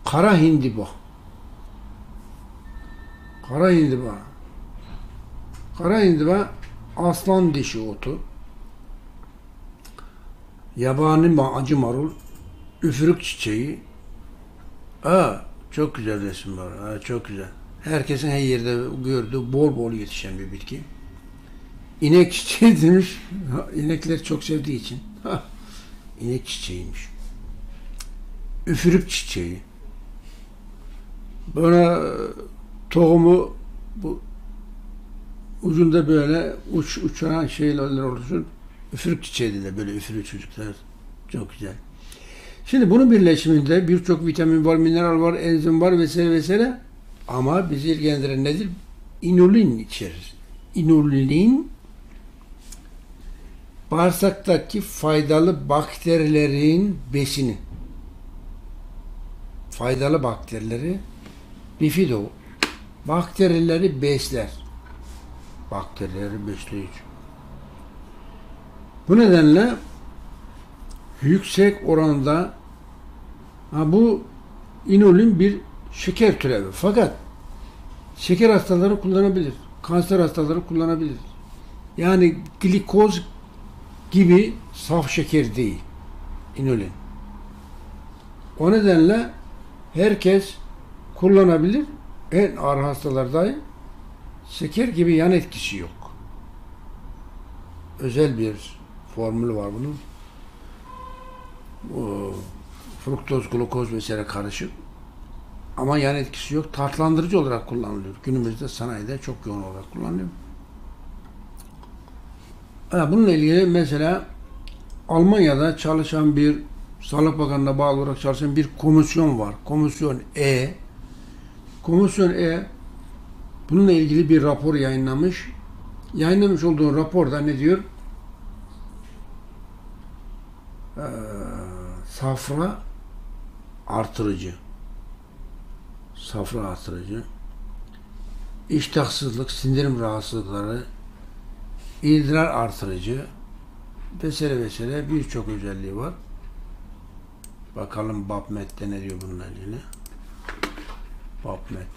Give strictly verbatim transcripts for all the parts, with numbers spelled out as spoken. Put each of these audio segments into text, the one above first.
Kara hindiba. Kara hindiba. Kara hindiba aslan dişi otu. Yabani acı marul, üfürük çiçeği. Aa, çok güzel resim var. Aa, çok güzel. Herkesin her yerde gördüğü bol bol yetişen bir bitki. İnek çiçeği demiş. İnekler çok sevdiği için. Ha, inek çiçeğiymiş. Üfürük çiçeği. Böyle tohumu bu ucunda böyle uç uçan şeyler olursun. Üfürük çiçeği de böyle üfürük çocuklar. Çok güzel. Şimdi bunun birleşiminde birçok vitamin var, mineral var, enzim var vesaire vesaire. Ama bizi ilgilendiren nedir? İnulin içerir. İnulin bağırsaktaki faydalı bakterilerin besini. Faydalı bakterileri bifido. Bakterileri besler. Bakterileri besleyici. Bu nedenle yüksek oranda ha, bu inulin bir şeker türevi. Fakat şeker hastaları kullanabilir. Kanser hastaları kullanabilir. Yani glikoz gibi saf şeker değil. İnulin. O nedenle herkes kullanabilir. En ağır hastalarda şeker gibi yan etkisi yok. Özel bir formülü var bunun. O, fruktoz, glukoz vesaire karışık. Ama yan etkisi yok. Tatlandırıcı olarak kullanılıyor. Günümüzde sanayide çok yoğun olarak kullanılıyor. Bununla ilgili mesela Almanya'da çalışan bir Sağlık Bakanlığı'na bağlı olarak çalışan bir komisyon var. Komisyon E. Komisyon E bununla ilgili bir rapor yayınlamış. Yayınlamış olduğu raporda ne diyor? Ee, safra artırıcı. Safra artırıcı. İştahsızlık, sindirim rahatsızlıkları, idrar artırıcı vesaire vesaire birçok özelliği var. Bakalım PubMed'de ne diyor bununla ilgili. PubMed.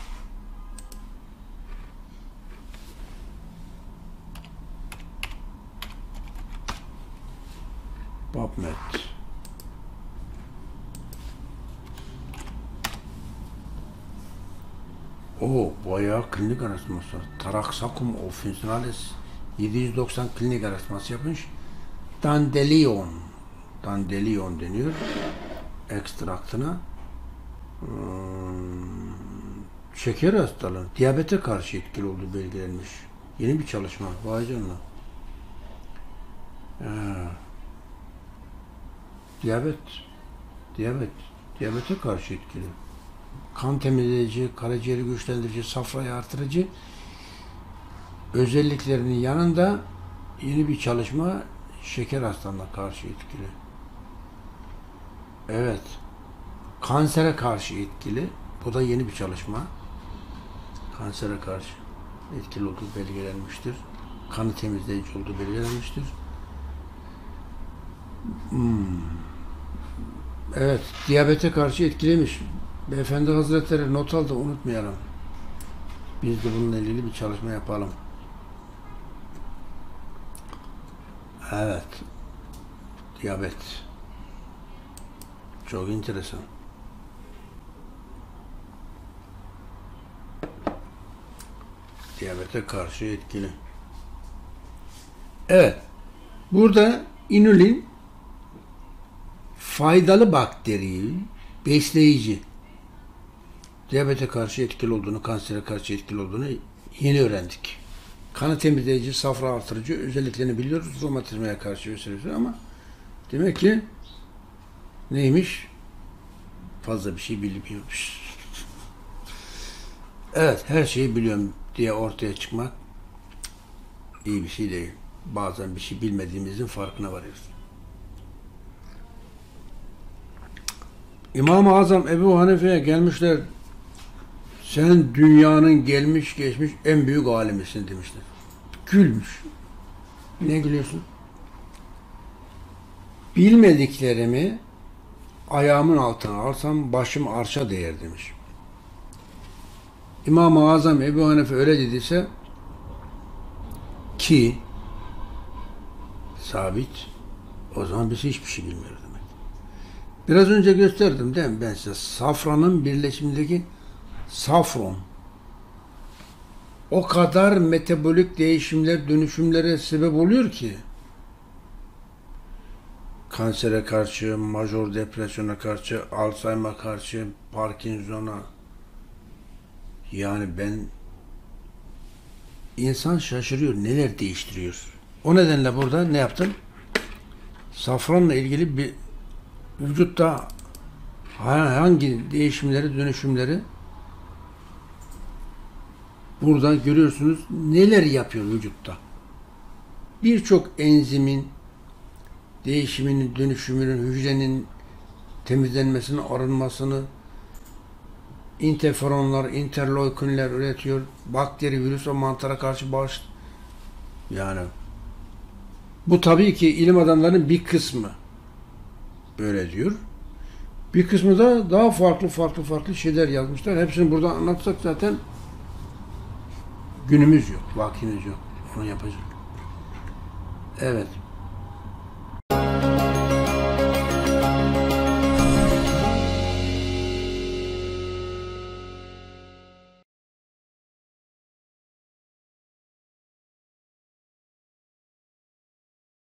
PubMed. O bayağı klinik araştırması var. Taraxacum officinalis yedi yüz doksan klinik araştırması yapmış. Dandelion. Dandelion deniyor. Ekstraktına. Hmm, şeker hastalığı, diyabete karşı etkili olduğu belgelenmiş. Yeni bir çalışma. Vay canına. Ee, diyabet. Diyabet. Diyabete karşı etkili. Kan temizleyici, karaciğeri güçlendirici, safrayı artırıcı özelliklerinin yanında yeni bir çalışma şeker hastalığına karşı etkili. Evet. Kansere karşı etkili. Bu da yeni bir çalışma. Kansere karşı etkili olduğu belgelenmiştir. Kanı temizleyici olduğu belgelenmiştir. Hmm. Evet. Diyabete karşı etkiliymiş. Beyefendi Hazretleri not aldı, unutmayalım. Biz de bununla ilgili bir çalışma yapalım. Evet. Diyabet. Çok enteresan. Diyabete karşı etkili. Evet. Burada inulin faydalı bakteriyi besleyici. Diyabete karşı etkili olduğunu, kansere karşı etkili olduğunu yeni öğrendik. Kanı temizleyici, safra artırıcı özelliklerini biliyoruz. Romatizmaya karşı vesaire ama demek ki neymiş? Fazla bir şey bilmiyormuş. Evet, her şeyi biliyorum diye ortaya çıkmak iyi bir şey değil. Bazen bir şey bilmediğimizin farkına varıyoruz. İmam-ı Azam Ebu Hanife'ye gelmişler. Sen dünyanın gelmiş geçmiş en büyük alimisin demişler. Gülmüş. Ne gülüyorsun? Bilmediklerimi ayağımın altına alsam başım arşa değer demiş. İmam-ı Azam Ebu Hanife öyle dediyse ki sabit, o zaman biz hiçbir şey bilmiyoruz demek. Biraz önce gösterdim değil mi ben size? Safranın birleşimindeki safron o kadar metabolik değişimler, dönüşümlere sebep oluyor ki kansere karşı, major depresyona karşı, Alzheimer'a karşı, Parkinson'a, yani ben insan şaşırıyor neler değiştiriyor. O nedenle burada ne yaptım? Safranla ilgili bir vücutta hangi değişimleri, dönüşümleri burada görüyorsunuz neler yapıyor vücutta. Birçok enzimin değişiminin, dönüşümünün, hücrenin temizlenmesini, arınmasını, interferonlar, interleukinler üretiyor. Bakteri, virüs ve mantara karşı bağış. Yani bu tabii ki ilim adamlarının bir kısmı böyle diyor. Bir kısmı da daha farklı farklı farklı şeyler yazmışlar. Hepsini burada anlatsak zaten günümüz yok, vaktimiz yok. Onu yapacak. Evet.